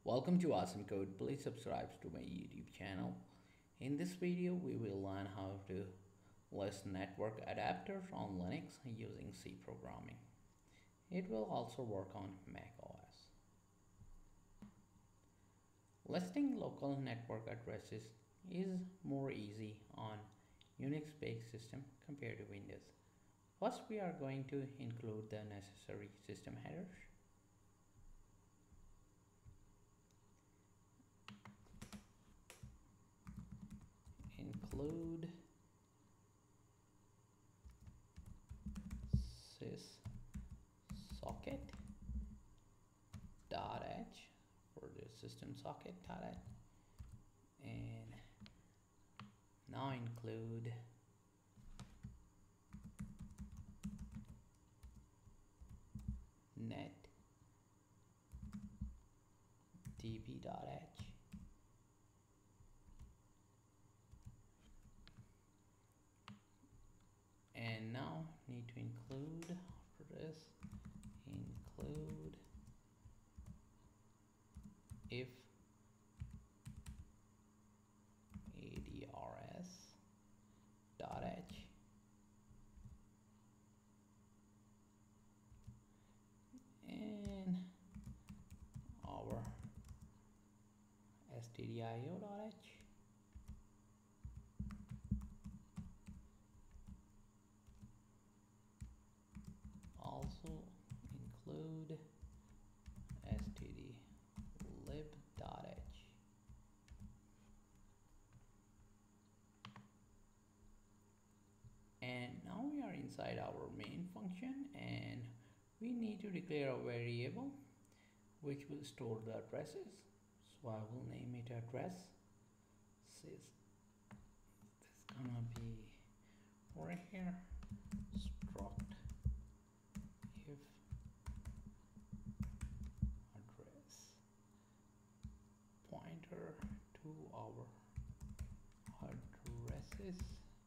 Welcome to Awesome Code. Please subscribe to my YouTube channel. In this video, we will learn how to list network adapters on Linux using C programming. It will also work on macOS. Listing local network addresses is more easy on Unix-based system compared to Windows. First, we are going to include the necessary system headers. Include syssocket.h for the system socket.h, and now include netdb.h, and now need to include for this if adrs.h and our stdio.h. Also include stdlib.h. And now we are inside our main function, and we need to declare a variable which will store the addresses. So I will name it address. This gonna be right here, struct if address pointer to our addresses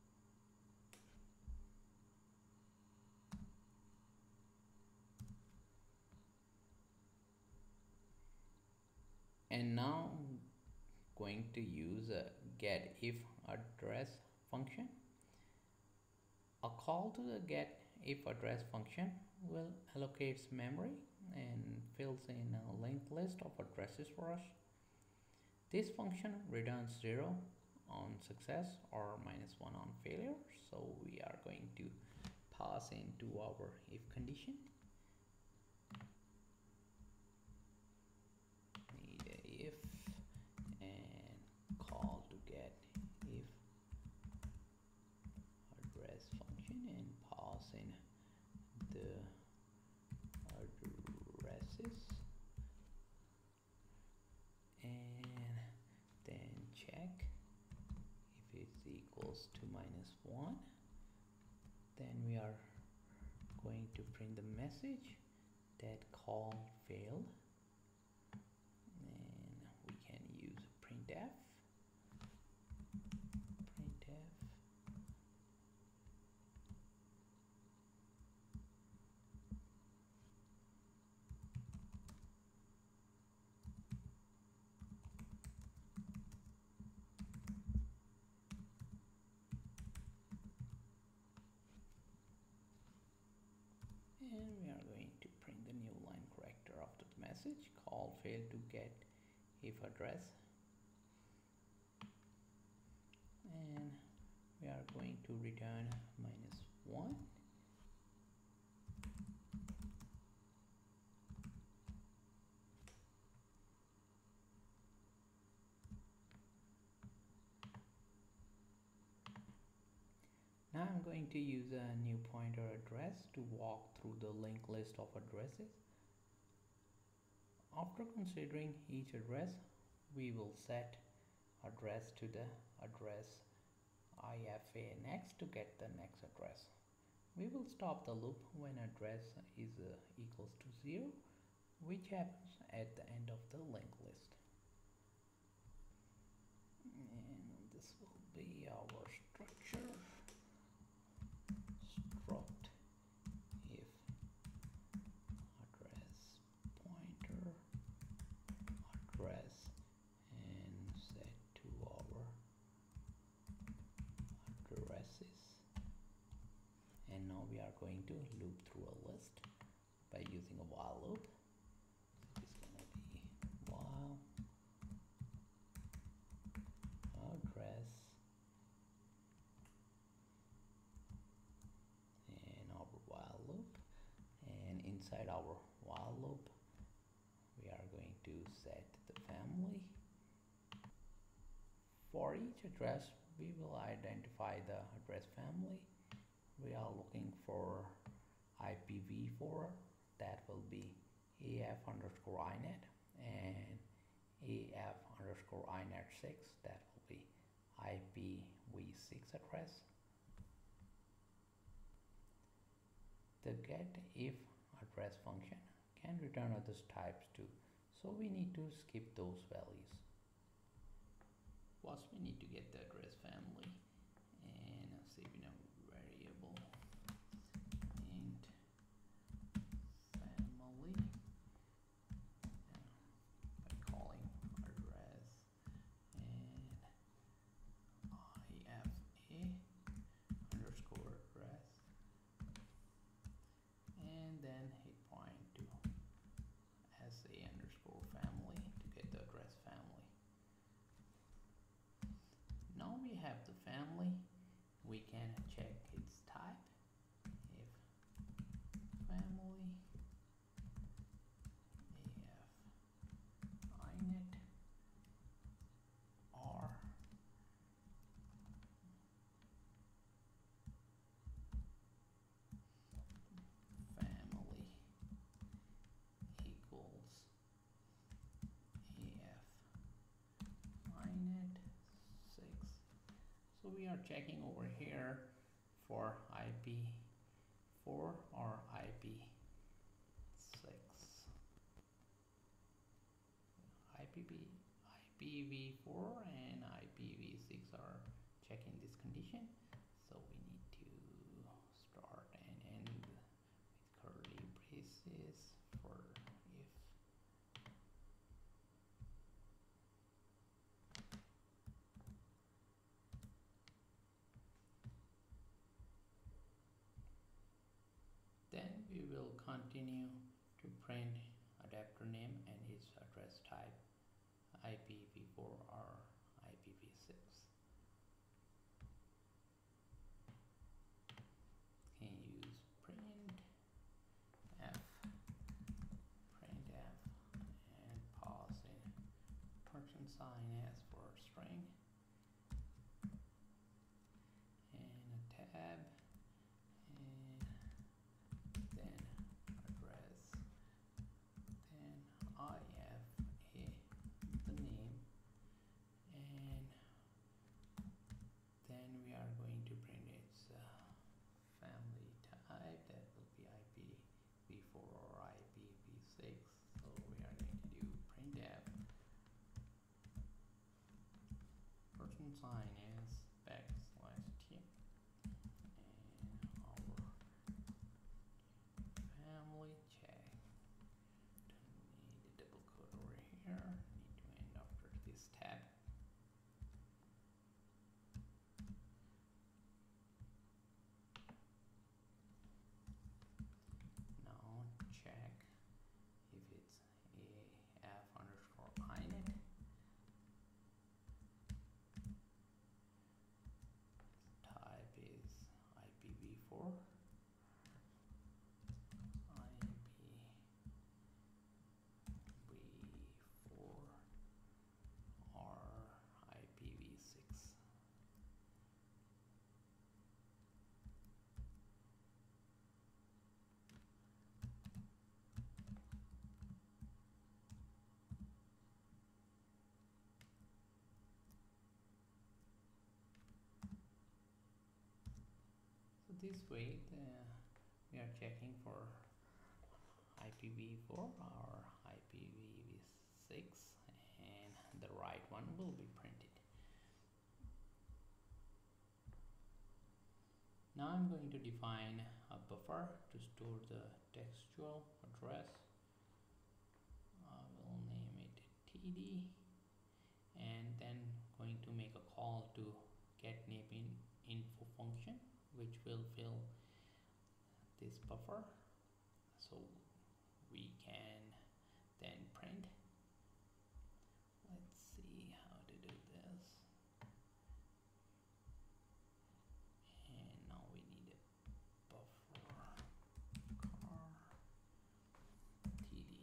and now going to use a get if address function. A call to the get if address function will allocate memory and fills in a linked list of addresses for us. This function returns 0 on success or -1 on failure, so we are going to pass into our if condition. Need a if and call to get if address function and pass in the addresses and then check if it's equals to -1. Then we are going to print the message that call failed, and we can use printf. And we are going to print the new line character after the message. Call failed to get if address, and we are going to return -1. Now I'm going to use a new pointer address to walk through the linked list of addresses. After considering each address, we will set address to the address IFA next to get the next address. We will stop the loop when address is equals to 0, which happens at the end of the linked list. And this will be our structure. Struct if address pointer address to loop through a list by using a while loop. So it's gonna be while address and our while loop, and inside our while loop we are going to set the family. For each address we will identify the address family. We are looking for IPv4, that will be AF underscore INET, and AF underscore INET6, that will be IPv6 address. The getIf address function can return other types too, so we need to skip those values. First we need to get the address family and save in a variable int family by calling address and IFA underscore address, and then hit point to SA underscore family to get the address family. Now we have the family, we can check its type. If family AF INET or family equals AF INET 6. So we are checking over here for IP4 or IP6. IPv4 and IPv6 are checking this condition, so we need to start and end with curly braces for if. Then we will continue to print adapter name and its address type, IPv4 or IPv6. Can use printf and pause in %s for string and a tab, and then address, then IFA the name, and then we are going to print its family type, that will be IPv4 or IPv6. So we are going to do printf %s \t, and our family check. Don't need a double quote over here, need to end after this tab. Now check if it's AF underscore INET. Type is IPv4, IPv4 or IPv6. So this way we are checking for IPv4 or IPv6, and the right one will be printed. Now I'm going to define a buffer to store the textual address. I will name it TD, and then going to make a call to get name in info function, which will fill this buffer, so we can then print. Let's see how to do this. And now we need a buffer car td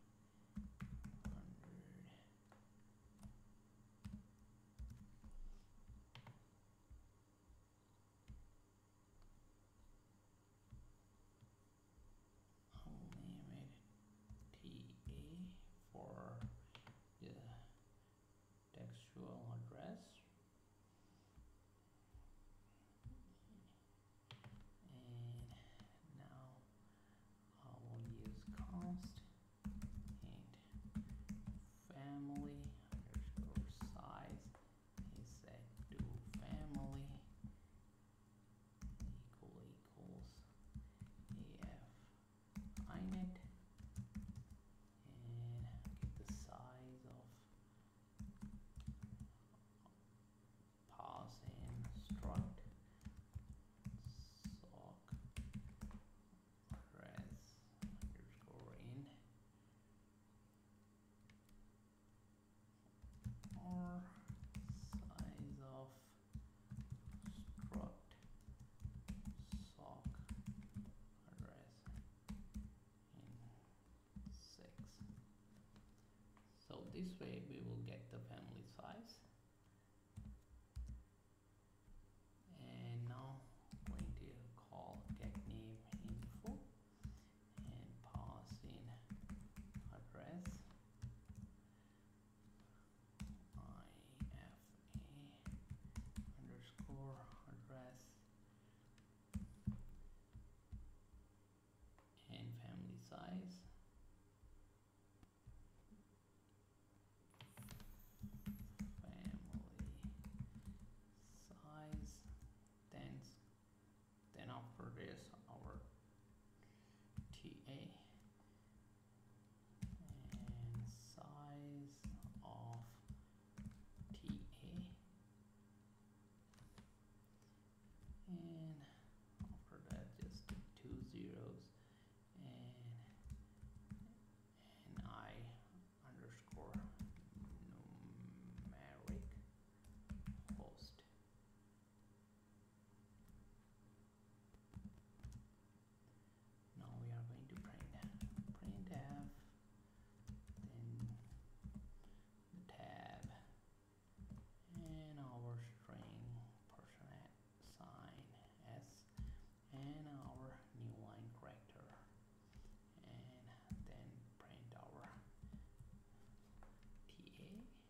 100. I'll name it TA for the textual address, and now I will use const and family underscore size is set to family equals af inet, and get the size of pass in struct sock address underscore in, or size of struct sock address in 6. So this way we will get the family size. And now going to call getNameInfo and pass in address IFA underscore address and family size. Then after this our TA and size of TA, and after that just 2 zeros and I underscore numeric host. Now we are going to printf, then the tab, and our string $sign s, and our new line character, and then print our TA.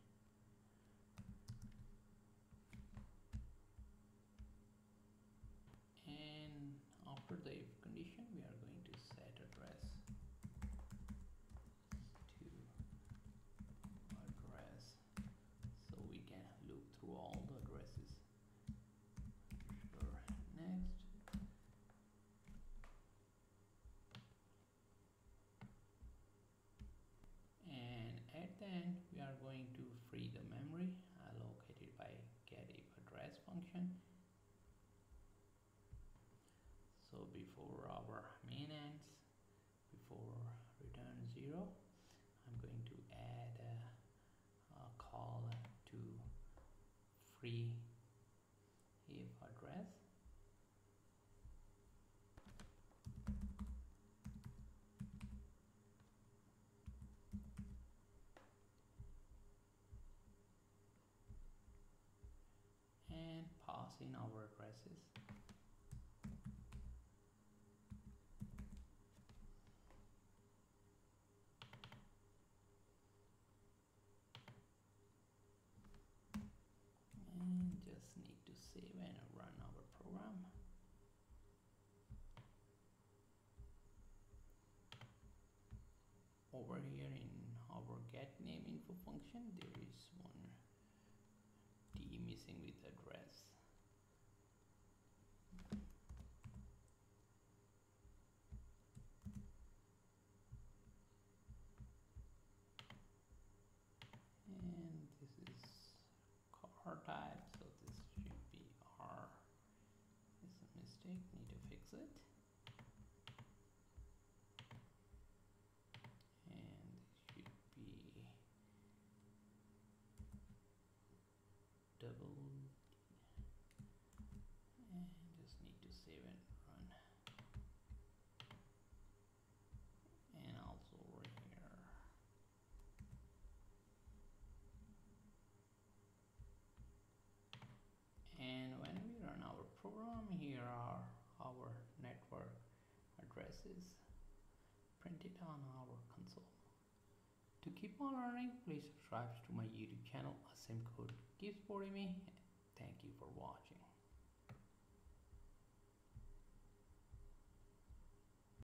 And after the if condition, we are going to set address to address, so we can loop through all the addresses. Sure. Next, and at the end we are going to free the memory allocated by getIfAddress function. So before our main ends, before return 0, I'm going to add a call to free if address. And pass in our addresses. And just need to save and run our program. Over here in our getNameInfo function, there is one D missing with address. And this is car type, so this should be R. It's a mistake, need to fix it. and just need to save and run, and also over here. And when we run our program, here are our network addresses printed on our console. To keep on learning, please subscribe to my YouTube channel. A Code keep supporting me. Thank you for watching.